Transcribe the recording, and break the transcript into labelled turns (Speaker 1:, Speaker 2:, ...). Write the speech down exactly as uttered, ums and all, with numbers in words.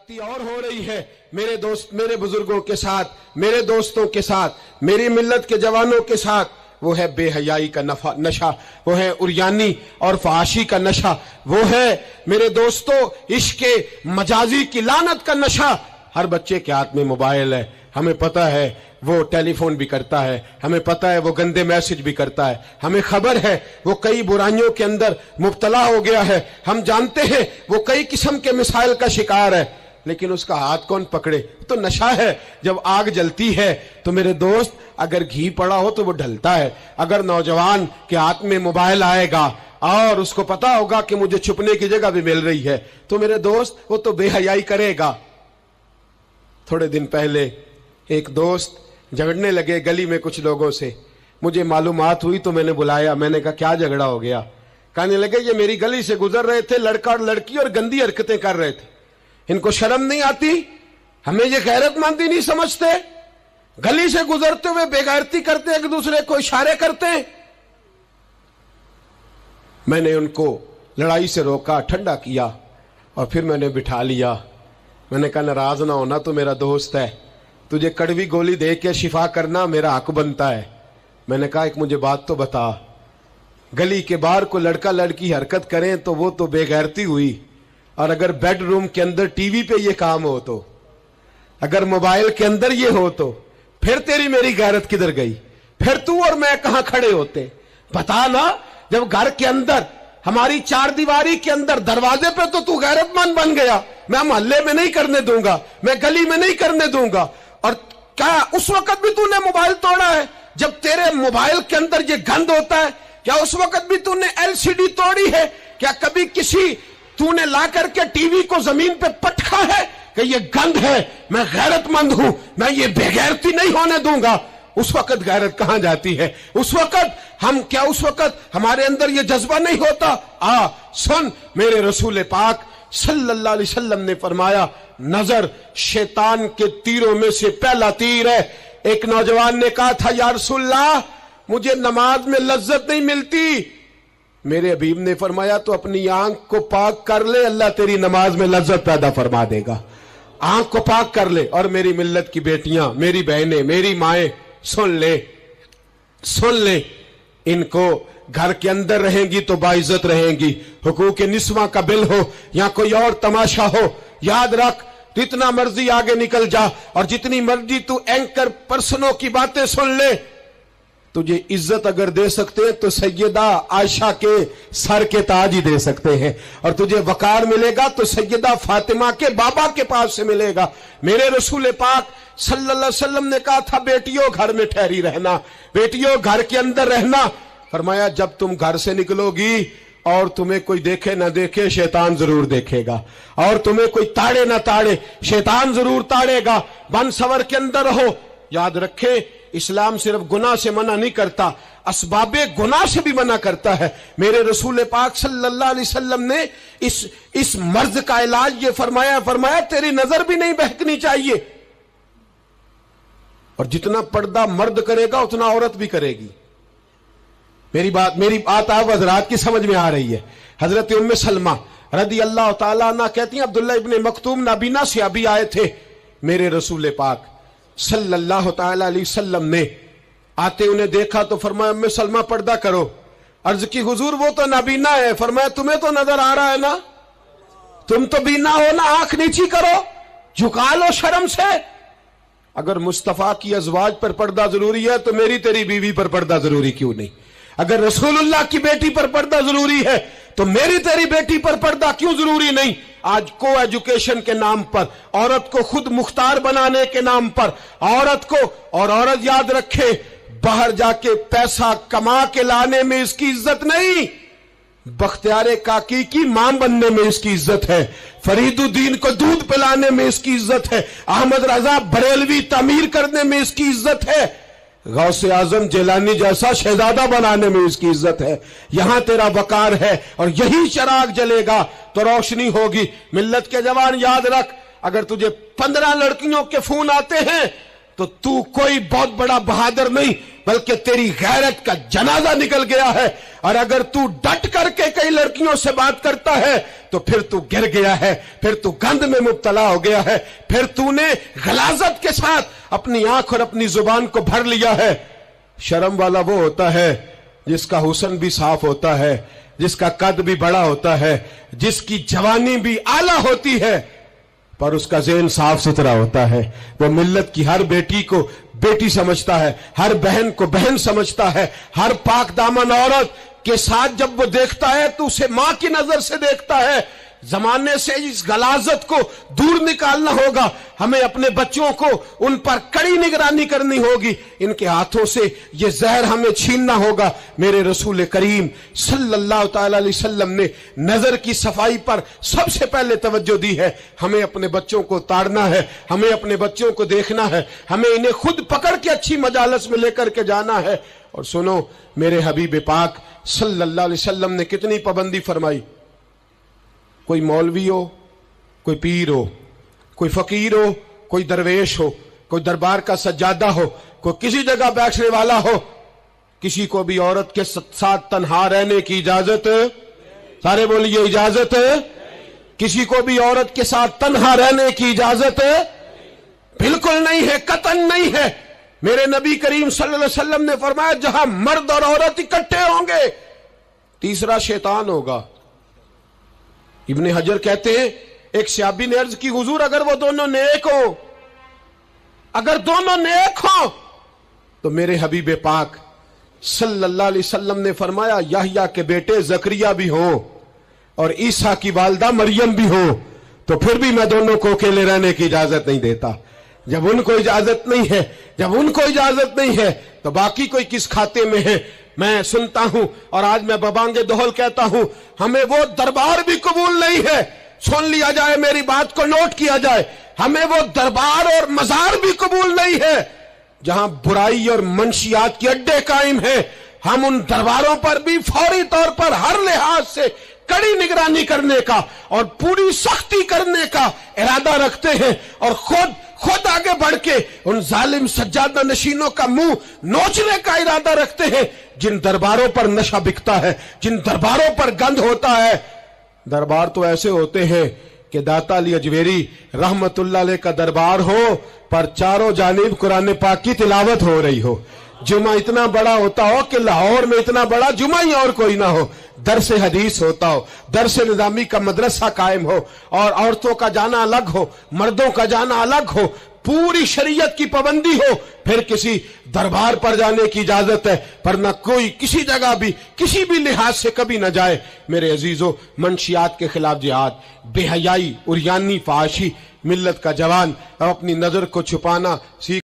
Speaker 1: ज्यादती और हो रही है मेरे दोस्त, मेरे बुजुर्गों के साथ, मेरे दोस्तों के साथ, मेरी मिल्लत के जवानों के साथ। वो है बेहयाई का नफा नशा, वो है उरियानी और फहाशी का नशा, वो है मेरे दोस्तों इश्क मजाजी की लानत का नशा। हर बच्चे के हाथ में मोबाइल है, हमें पता है वो टेलीफोन भी करता है, हमें पता है वो गंदे मैसेज भी करता है, हमें खबर है वो कई बुराइयों के अंदर मुब्तला हो गया है, हम जानते हैं वो कई किस्म के मिसाइल का शिकार है, लेकिन उसका हाथ कौन पकड़े? तो नशा है। जब आग जलती है तो मेरे दोस्त अगर घी पड़ा हो तो वो ढलता है। अगर नौजवान के हाथ में मोबाइल आएगा और उसको पता होगा कि मुझे छुपने की जगह भी मिल रही है तो मेरे दोस्त वो तो बेहयाई करेगा। थोड़े दिन पहले एक दोस्त झगड़ने लगे गली में कुछ लोगों से, मुझे मालूमात हुई तो मैंने बुलाया। मैंने कहा क्या झगड़ा हो गया? कहने लगे ये मेरी गली से गुजर रहे थे लड़का और लड़की और गंदी हरकतें कर रहे थे, इनको शर्म नहीं आती? हमें ये गैरतमंदी नहीं समझते? गली से गुजरते हुए बेगैरती करते, एक दूसरे को इशारे करते। मैंने उनको लड़ाई से रोका, ठंडा किया और फिर मैंने बिठा लिया। मैंने कहा नाराज ना होना, तो मेरा दोस्त है, तुझे कड़वी गोली दे के शिफा करना मेरा हक बनता है। मैंने कहा एक मुझे बात तो बता, गली के बाहर को लड़का लड़की हरकत करें तो वो तो बेगैरती हुई, और अगर बेडरूम के अंदर टीवी पे ये काम हो तो, अगर मोबाइल के अंदर ये हो तो फिर तेरी मेरी गैरत किधर गई? फिर तू और मैं कहां खड़े होते? बता ना। जब घर के अंदर हमारी चार दीवारी के अंदर दरवाजे पे तो तू गैरतमंद बन गया, मैं मोहल्ले में नहीं करने दूंगा, मैं गली में नहीं करने दूंगा। और क्या उस वक्त भी तूने मोबाइल तोड़ा है जब तेरे मोबाइल के अंदर ये गंद होता है? क्या उस वक्त भी तूने एलसीडी तोड़ी है? क्या कभी किसी तूने ला करके टीवी को जमीन पे पटका है कि ये गंद है, मैं गैरतमंद हूं, मैं ये बेगैरती नहीं होने दूंगा? उस वक्त गैरत कहां जाती है? उस वक्त हम क्या उस वक्त हमारे अंदर ये जज्बा नहीं होता? आ सुन, मेरे रसूल पाक सल्लल्लाहु अलैहि वसल्लम ने फरमाया नजर शैतान के तीरों में से पहला तीर है। एक नौजवान ने कहा था या रसूलल्लाह मुझे नमाज में लज्जत नहीं मिलती। मेरे हबीब ने फरमाया तो अपनी आंख को पाक कर ले, अल्लाह तेरी नमाज में लज्जत पैदा फरमा देगा। आंख को पाक कर ले। और मेरी मिल्लत की बेटियां, मेरी बहनें, मेरी माएं, सुन ले सुन ले, इनको घर के अंदर रहेंगी तो बाइज्जत रहेंगी। हुकूक निस्वा का बिल हो या कोई और तमाशा हो, याद रख जितना मर्जी आगे निकल जा और जितनी मर्जी तू एंकर पर्सनों की बातें सुन ले, तुझे इज्जत अगर दे सकते हैं तो सैयदा आयशा के सर के ताज ही दे सकते हैं, और तुझे वकार मिलेगा तो सैयदा फातिमा के बाबा के पास से मिलेगा। मेरे रसूल पाक सल्लल्लाहु अलैहि वसल्लम ने कहा था बेटियों घर में ठहरी रहना, बेटियों घर के अंदर रहना। फरमाया जब तुम घर से निकलोगी और तुम्हें कोई देखे ना देखे शैतान जरूर देखेगा, और तुम्हें कोई ताड़े ना ताड़े शैतान जरूर ताड़ेगा। बन सवर के अंदर रहो। याद रखे इस्लाम सिर्फ गुनाह से मना नहीं करता, असबाबे गुनाह से भी मना करता है। मेरे रसूल पाक सल्लल्लाहु अलैहि वसल्लम ने इस इस मर्ज का इलाज ये फरमाया फरमाया तेरी नजर भी नहीं बहकनी चाहिए। और जितना पर्दा मर्द करेगा उतना औरत भी करेगी। मेरी बात मेरी बात आप हजरात की समझ में आ रही है। हजरत उम्मे सलमा रदी अल्लाह ताला अन्हा कहती हैं अब्दुल्ला इब्ने मक्तूम नाबीना से अभी आए थे मेरे रसूल पाक सल्लल्लाहु ताला अलैहि वसल्लम ने। आते उन्हें देखा तो फरमाया उम्मे सलमा पर्दा करो। अर्ज की हुजूर वो तो नाबीना है। फरमाया तुम्हें तो नजर आ रहा है ना, तुम तो बीना हो ना, आंख नीची करो, झुका लो शर्म से। अगर मुस्तफा की अजवाज पर पर्दा जरूरी है तो मेरी तेरी बीवी पर पर्दा जरूरी क्यों नहीं? अगर रसूलुल्लाह की बेटी पर पर्दा जरूरी है तो मेरी तेरी बेटी पर पर्दा क्यों जरूरी नहीं? आज को एजुकेशन के नाम पर, औरत को खुद मुख्तार बनाने के नाम पर औरत को, और औरत याद रखे बाहर जाके पैसा कमा के लाने में इसकी इज्जत नहीं, बख्तियारे काकी की मां बनने में इसकी इज्जत है, फरीदुद्दीन को दूध पिलाने में इसकी इज्जत है, अहमद रजा बरेलवी तामीर करने में इसकी इज्जत है, गौसे आजम जिलानी जैसा शहजादा बनाने में इसकी इज्जत है। यहां तेरा वकार है और यही चिराग जलेगा तो रोशनी होगी। मिल्लत के जवान याद रख, अगर तुझे पंद्रह लड़कियों के फोन आते हैं तो तू कोई बहुत बड़ा बहादुर नहीं, بلکہ تیری غیرت کا جنازہ نکل گیا ہے، اور اگر تو ڈٹ کر کے کئی لڑکیوں سے بات کرتا ہے تو پھر تو گر گیا ہے، پھر تو گند میں مبتلا ہو گیا ہے، پھر تو نے غلاظت کے ساتھ اپنی آنکھ اور اپنی زبان کو بھر لیا ہے۔ شرم والا وہ ہوتا ہے جس کا حسن بھی صاف ہوتا ہے، جس کا قد بھی بڑا ہوتا ہے، جس کی جوانی بھی اعلیٰ ہوتی ہے، پر اس کا ذہن صاف ستھرا ہوتا ہے۔ وہ ملت کی ہر بیٹی کو بیٹی سمجھتا ہے، ہر بہن کو بہن سمجھتا ہے، ہر پاک دامن عورت کے ساتھ جب وہ دیکھتا ہے تو اسے ماں کی نظر سے دیکھتا ہے۔ زمانے سے اس غلاظت کو دور نکالنا ہوگا، ہمیں اپنے بچوں کو ان پر کڑی نگرانی کرنی ہوگی، ان کے ہاتھوں سے یہ زہر ہمیں چھیننا ہوگا۔ میرے رسول کریم صلی اللہ تعالی علیہ وسلم نے نظر کی صفائی پر سب سے پہلے توجہ دی ہے۔ ہمیں اپنے بچوں کو تاڑنا ہے، ہمیں اپنے بچوں کو دیکھنا ہے، ہمیں انہیں خود پکڑ کے اچھی مجالس میں لے کر کے جانا ہے۔ اور سنو، میرے حبیب پاک صلی اللہ علیہ وسلم نے کتنی پابندی فرمائی۔ کوئی مولوی ہو، کوئی پیر ہو، کوئی فقیر ہو، کوئی درویش ہو، کوئی دربار کا سجادہ ہو، کوئی کسی جگہ بیٹھنے والا ہو، کسی کو بھی عورت کے ساتھ تنہا رہنے کی اجازت، سارے بولیے اجازت، کسی کو بھی عورت کے ساتھ تنہا رہنے کی اجازت بالکل نہیں ہے، قطعاً نہیں ہے۔ میرے نبی کریم صلی اللہ علیہ وسلم نے فرمایا جہاں مرد اور عورت اکٹھے ہوں گے تیسرا شیطان ہوگا۔ ابن حجر کہتے ہیں ایک صحابی نے عرض کی حضور اگر وہ دونوں نیک ہوں، اگر دونوں نیک ہوں تو میرے حبیب پاک صلی اللہ علیہ وسلم نے فرمایا یحییٰ کے بیٹے زکریا بھی ہوں اور عیسیٰ کی والدہ مریم بھی ہوں تو پھر بھی میں دونوں کو اکیلے رہنے کی اجازت نہیں دیتا۔ جب ان کو اجازت نہیں ہے جب ان کو اجازت نہیں ہے تو باقی کوئی کس کھاتے میں ہے۔ میں سنتا ہوں اور آج میں ببانگ دہل کہتا ہوں ہمیں وہ دربار بھی قبول نہیں ہے، سن لیا جائے، میری بات کو نوٹ کیا جائے، ہمیں وہ دربار اور مزار بھی قبول نہیں ہے جہاں برائی اور منشیات کے اڈے قائم ہیں۔ ہم ان درباروں پر بھی فوری طور پر ہر لحاظ سے کڑی نگرانی کرنے کا اور پوری سختی کرنے کا ارادہ رکھتے ہیں، اور خود خود آگے بڑھ کے ان ظالم سجادہ نشینوں کا منہ نوچنے کا ارادہ رکھتے ہیں جن درباروں پر نشہ بکتا ہے، جن درباروں پر گند ہوتا ہے۔ دربار تو ایسے ہوتے ہیں کہ داتا علی اجویری رحمت اللہ علیہ کا دربار ہو پر چاروں جانب قرآن پاک کی تلاوت ہو رہی ہو، جمعہ اتنا بڑا ہوتا ہو کہ لاہور میں اتنا بڑا جمعہ ہی اور کوئی نہ ہو، درس حدیث ہوتا ہو، درس نظامی کا مدرسہ قائم ہو، اور عورتوں کا جانا الگ ہو، مردوں کا جانا الگ ہو، پوری شریعت کی پابندی ہو، پھر کسی دربار پر جانے کی اجازت ہے، پر نہ کوئی کسی جگہ بھی کسی بھی لحاظ سے کبھی نہ جائے۔ میرے عزیزو، منشیات کے خلاف جہاد، بے حیائی، عریانی، فحاشی، ملت کا جوان اب اپنی نظر کو چھپانا سیکھ